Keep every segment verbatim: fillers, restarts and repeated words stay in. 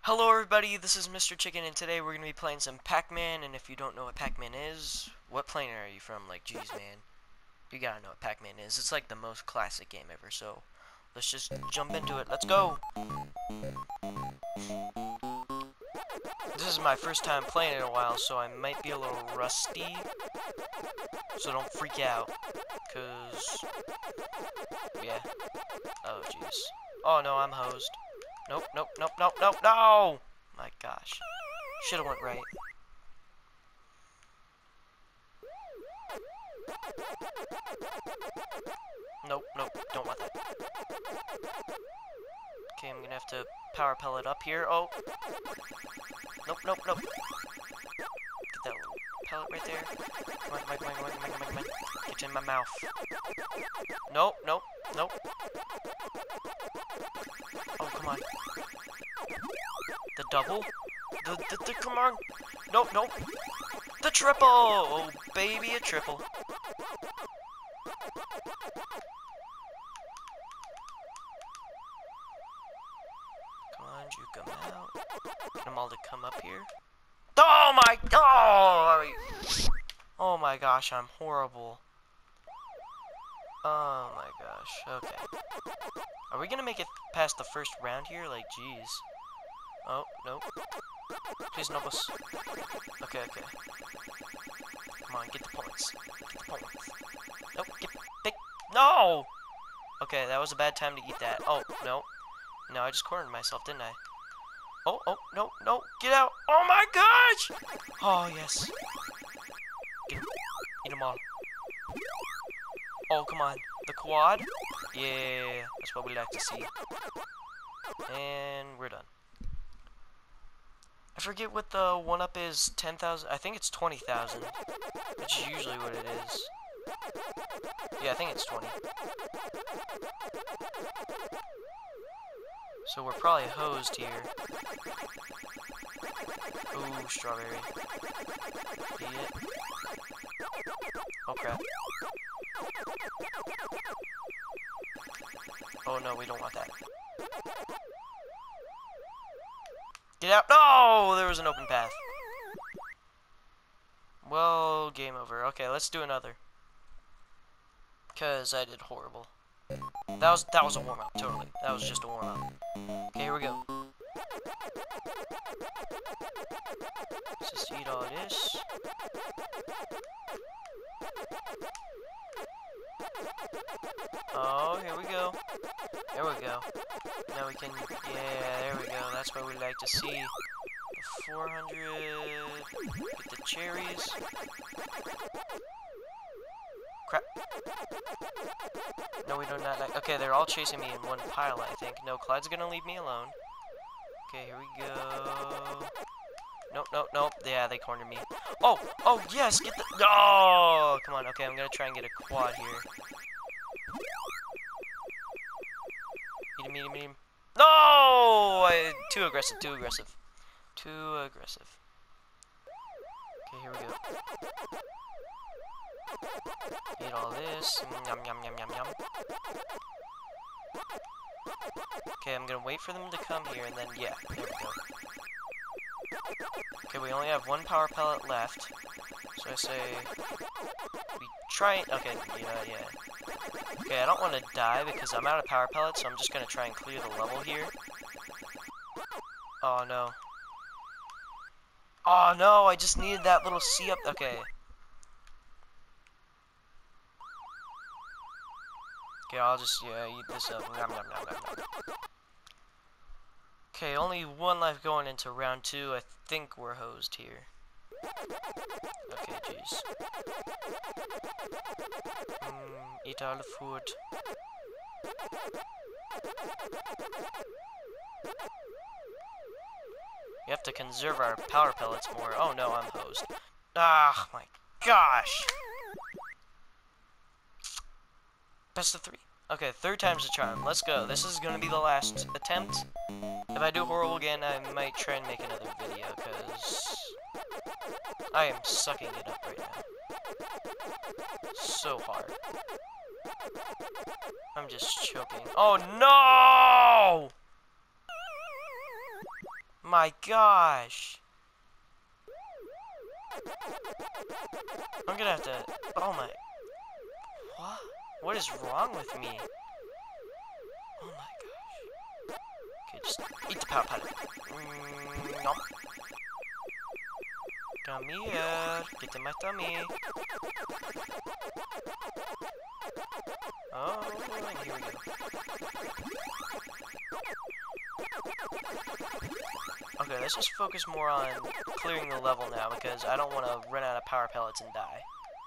Hello everybody, this is Mister Chicken, and today we're going to be playing some Pac-Man. And if you don't know what Pac-Man is, what planet are you from? Like, geez, man. You gotta know what Pac-Man is. It's like the most classic game ever, so let's just jump into it. Let's go! This is my first time playing it in a while, so I might be a little rusty. So don't freak out, cause... yeah. Oh, jeez. Oh, no, I'm hosed. Nope, nope, nope, nope, nope, no! My gosh. Should've went right. Nope, nope, don't want that. Okay, I'm gonna have to power pellet up here. Oh! Nope, nope, nope. Get that little pellet right there. Come on, come on, come on, come on, come on, come on, come on. Get in my mouth. Nope, nope, nope. Oh, come on. The double? The, the, the, come on. Nope, nope. The triple! Oh, baby, a triple. Come on, you come out. Get them all to come up here. Oh my, oh! Oh my gosh, I'm horrible. Oh my gosh, okay. Are we gonna make it past the first round here? Like, jeez. Oh, nope. Please, no boss. Okay, okay. Come on, get the points. Get the points. Nope, get big. No! Okay, that was a bad time to eat that. Oh, no. No, I just cornered myself, didn't I? Oh, oh, no, no, get out. Oh my gosh! Oh, yes. Get him. Eat them all. Oh, come on. The quad? Yeah, that's what we like to see. And we're done. I forget what the one-up is. ten thousand? I think it's twenty thousand. Which is usually what it is. Yeah, I think it's twenty. So we're probably hosed here. Ooh, strawberry. Eat it. Oh, crap. Oh, no, we don't want that. Get out. No! There was an open path. Well, game over. Okay, let's do another. Because I did horrible. That was, that was a warm-up, totally. That was just a warm-up. Okay, here we go. Let's just eat all this. Oh, here we go. There we go. Now we can, yeah, there we go. That's what we like to see. four hundred. Get the cherries. Crap. No, we do not like. Okay, they're all chasing me in one pile, I think. No, Clyde's gonna leave me alone. Okay, here we go. Nope, nope, nope. Yeah, they cornered me. Oh, oh, yes, get the. Oh, come on. Okay, I'm gonna try and get a quad here. Eat him, eat him, eat him. No! I, too aggressive, too aggressive. Too aggressive. Okay, here we go. Eat all this. Yum, yum, yum, yum, yum. Okay, I'm gonna wait for them to come here, and then, yeah, there we go. Okay, we only have one power pellet left. So I say... we try... okay, yeah, yeah. Okay, I don't want to die because I'm out of power pellets, so I'm just gonna try and clear the level here. Oh, no. Oh, no, I just needed that little C up... okay. Okay, I'll just, yeah, eat this up. Nom, nom, nom, nom, nom. Okay, only one life going into round two. I think we're hosed here. Okay, jeez. Mm, eat all the food. We have to conserve our power pellets more. Oh no, I'm hosed. Ah, my gosh. Best of three. Okay, third time's the charm. Let's go. This is gonna be the last attempt. If I do horrible again, I might try and make another video, because I am sucking it up right now. So hard. I'm just choking. Oh no! My gosh. I'm gonna have to... Oh my... What? What is wrong with me? Oh my gosh. Okay, just eat the power pellet. Mm, nom. Come here. Get in my tummy. Oh, and here we go. Okay, let's just focus more on clearing the level now, because I don't want to run out of power pellets and die.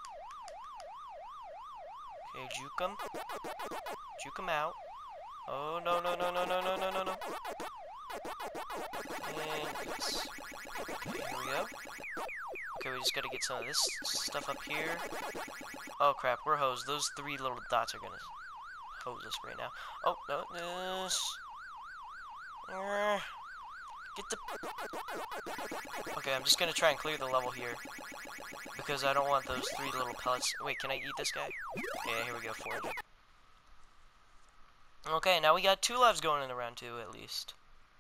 Okay, juke 'em. Juke 'em out. Oh, no, no, no, no, no, no, no, no, no. And yes. Okay, here we go. Okay, we just gotta get some of this stuff up here. Oh crap, we're hosed. Those three little dots are gonna hose us right now. Oh, no, this. Uh, get the... Okay, I'm just gonna try and clear the level here, because I don't want those three little pellets. Wait, can I eat this guy? Yeah, here we go, four hundred. Okay, now we got two lives going in the round two, at least.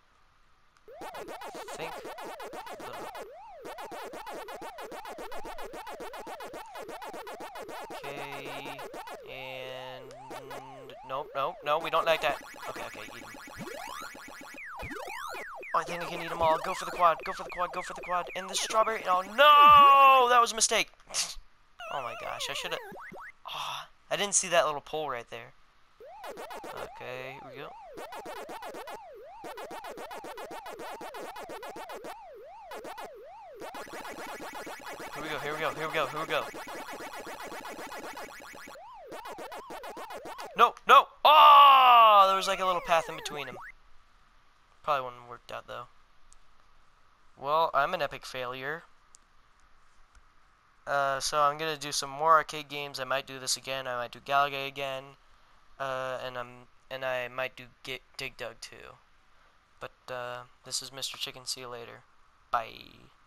I think... Okay, and... Nope, nope, no, we don't like that. Okay, okay, eat them. Oh, I think I can eat them all. Go for the quad, go for the quad, go for the quad. And the strawberry... Oh, no! That was a mistake. Oh my gosh, I should have... Oh, I didn't see that little pole right there. Okay, here we go. Here we go, here we go, here we go, here we go. No, no! Oh! There was like a little path in between them. Probably wouldn't have worked out though. Well, I'm an epic failure. Uh, so I'm gonna do some more arcade games. I might do this again. I might do Galaga again. Uh, and I'm and I might do Get Dig Dug too. But uh, this is Mister Chicken. See you later. Bye.